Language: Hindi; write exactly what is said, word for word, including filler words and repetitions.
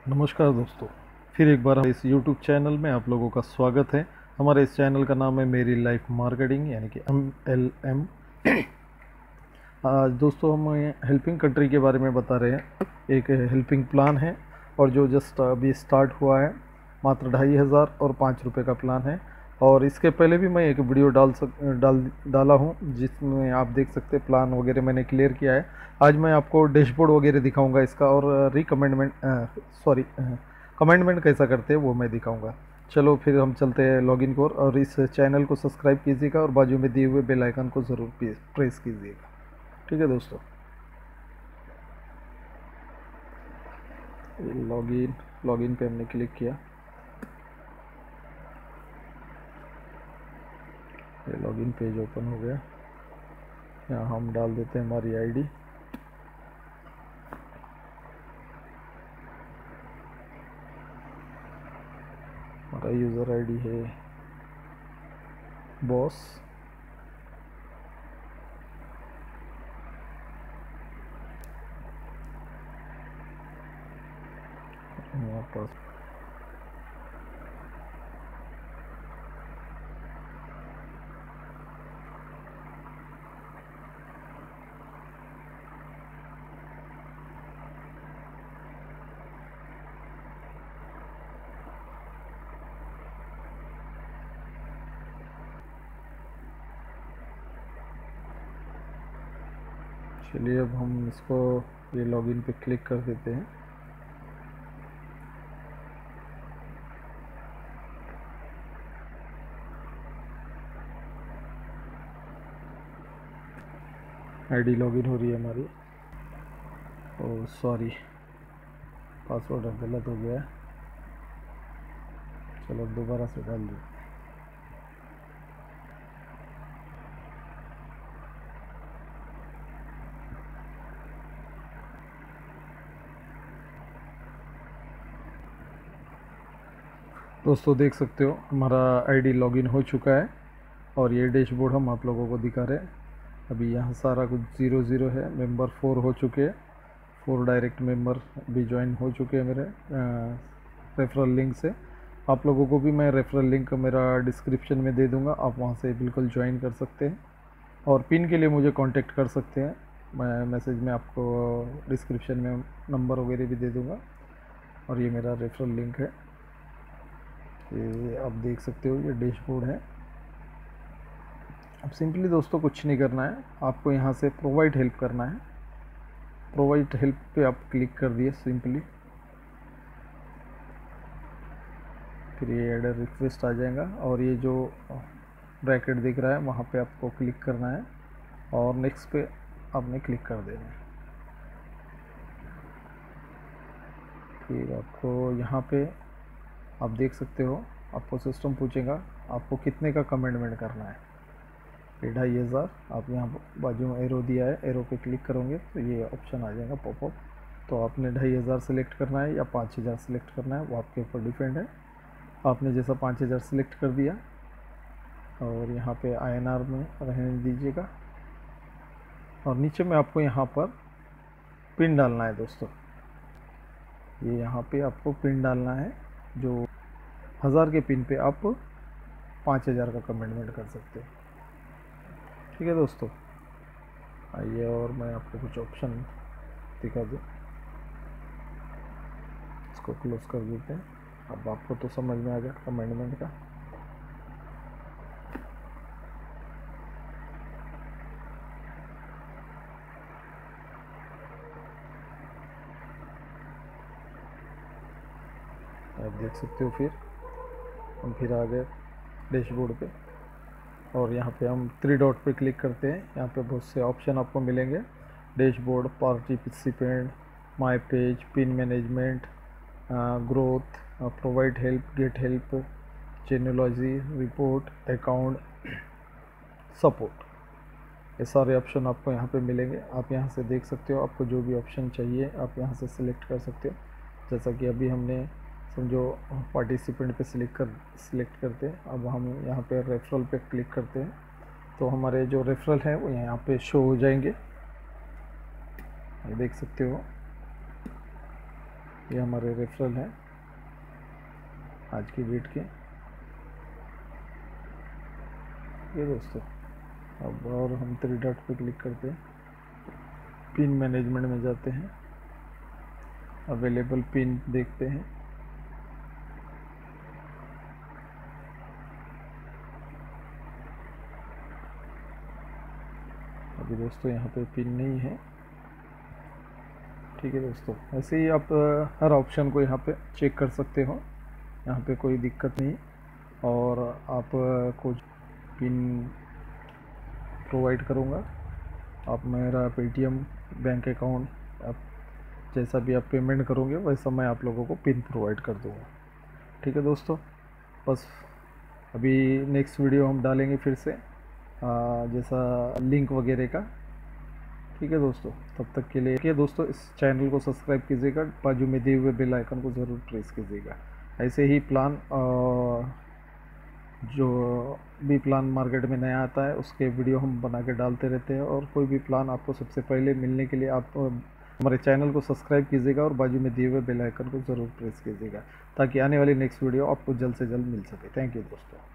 नमस्कार दोस्तों, फिर एक बार इस यूट्यूब चैनल में आप लोगों का स्वागत है। हमारे इस चैनल का नाम है मेरी लाइफ मार्केटिंग यानी कि एम एल एम। आज दोस्तों हम हेल्पिंग कंट्री के बारे में बता रहे हैं। एक हेल्पिंग प्लान है और जो जस्ट अभी स्टार्ट हुआ है, मात्र ढाई हज़ार और पाँच रुपये का प्लान है। और इसके पहले भी मैं एक वीडियो डाल सक डाल डाला हूँ जिसमें आप देख सकते हैं प्लान वगैरह मैंने क्लियर किया है। आज मैं आपको डैशबोर्ड वगैरह दिखाऊंगा इसका, और रिकमेंडमेंट सॉरी कमेंटमेंट कैसा करते हैं वो मैं दिखाऊंगा। चलो फिर हम चलते हैं लॉगिन को, और इस चैनल को सब्सक्राइब कीजिएगा और बाजू में दिए हुए बेल आइकन को ज़रूर प्रेस कीजिएगा। ठीक है दोस्तों, लॉगिन लॉगिन पे हमने क्लिक किया। ये लॉगिन पेज ओपन हो गया। यहाँ हम डाल देते हैं हमारी आईडी। हमारा यूज़र आईडी है बॉस। यहाँ पर चलिए अब हम इसको ये लॉगिन पे क्लिक कर देते हैं। आईडी लॉगिन हो रही है हमारी। ओह सॉरी, पासवर्ड अब गलत हो गया है। चलो दोबारा से डाल दें। दोस्तों देख सकते हो हमारा आईडी लॉगिन हो चुका है, और ये डैशबोर्ड हम आप लोगों को दिखा रहे हैं। अभी यहाँ सारा कुछ ज़ीरो ज़ीरो है। मेंबर फोर हो चुके हैं, फोर डायरेक्ट मेंबर भी ज्वाइन हो चुके हैं मेरे रेफरल लिंक से। आप लोगों को भी मैं रेफरल लिंक मेरा डिस्क्रिप्शन में दे दूंगा, आप वहाँ से बिल्कुल ज्वाइन कर सकते हैं। और पिन के लिए मुझे कांटेक्ट कर सकते हैं, मैं मैसेज में आपको डिस्क्रिप्शन में नंबर वगैरह भी दे दूंगा। और ये मेरा रेफरल लिंक है, ये आप देख सकते हो, ये डैशबोर्ड है। अब सिंपली दोस्तों कुछ नहीं करना है, आपको यहाँ से प्रोवाइड हेल्प करना है। प्रोवाइड हेल्प पे आप क्लिक कर दिए सिंपली, फिर ये एडर रिक्वेस्ट आ जाएगा, और ये जो ब्रैकेट दिख रहा है वहाँ पे आपको क्लिक करना है, और नेक्स्ट पे आपने क्लिक कर देना है। फिर आपको यहाँ पे आप देख सकते हो, आपको सिस्टम पूछेगा आपको कितने का कमेंटमेंट करना है। ये ढाई हज़ार, आप यहाँ बाजू में एरो दिया है, एरो पे क्लिक करोगे तो ये ऑप्शन आ जाएगा पॉपअप। तो आपने ढाई हज़ार सेलेक्ट करना है या पाँच हज़ार सेलेक्ट करना है, वो आपके ऊपर डिपेंड है। आपने जैसा पाँच हज़ार सेलेक्ट कर दिया, और यहाँ पे आई एन आर में रहने दीजिएगा। और नीचे में आपको यहाँ पर पिन डालना है दोस्तों, ये यहाँ पे आपको पिन डालना है। जो हज़ार के पिन पे आप पाँच हज़ार का कमेंटमेंट कर सकते हो। ठीक है दोस्तों, आइए और मैं आपको कुछ ऑप्शन दिखा दूँ। इसको क्लोज कर देते हैं। अब आपको तो समझ में आ गया कमेंटमेंट का। आप देख सकते हो, फिर हम फिर आ गए डैशबोर्ड पे, और यहाँ पे हम थ्री डॉट पे क्लिक करते हैं। यहाँ पे बहुत से ऑप्शन आपको मिलेंगे, dashboard, participant, my page, pin management, growth, provide help, get help, genealogy, report, account, support, ये सारे ऑप्शन आपको यहाँ पे मिलेंगे। आप यहाँ से देख सकते हो, आपको जो भी ऑप्शन चाहिए आप यहाँ से सिलेक्ट कर सकते हो। जैसा कि अभी हमने समझो पार्टिसिपेंट पे सिलेक्ट कर सिलेक्ट करते हैं। अब हम यहाँ पे रेफरल पे क्लिक करते हैं, तो हमारे जो रेफरल है वो यहाँ पे शो हो जाएंगे। देख सकते हो ये हमारे रेफरल हैं आज की डेट के। ये दोस्तों अब और हम थ्री डॉट पे क्लिक करते हैं, पिन मैनेजमेंट में जाते हैं, अवेलेबल पिन देखते हैं। अभी दोस्तों यहाँ पे पिन नहीं है। ठीक है दोस्तों, ऐसे ही आप हर ऑप्शन को यहाँ पे चेक कर सकते हो, यहाँ पे कोई दिक्कत नहीं। और आप को पिन प्रोवाइड करूँगा, आप मेरा पेटीएम बैंक अकाउंट आप जैसा भी आप पेमेंट करोगे वैसा मैं आप लोगों को पिन प्रोवाइड कर दूँगा। ठीक है दोस्तों, बस अभी नेक्स्ट वीडियो हम डालेंगे फिर से आ, जैसा लिंक वगैरह का। ठीक है दोस्तों, तब तक के लिए के दोस्तों इस चैनल को सब्सक्राइब कीजिएगा, बाजू में दिए हुए बेल आइकन को ज़रूर प्रेस कीजिएगा। ऐसे ही प्लान जो भी प्लान मार्केट में नया आता है उसके वीडियो हम बना के डालते रहते हैं, और कोई भी प्लान आपको सबसे पहले मिलने के लिए आप हमारे चैनल को सब्सक्राइब कीजिएगा और बाजू में दिए हुए बेल आइकन को ज़रूर प्रेस कीजिएगा, ताकि आने वाली नेक्स्ट वीडियो आपको जल्द से जल्द मिल सके। थैंक यू दोस्तों।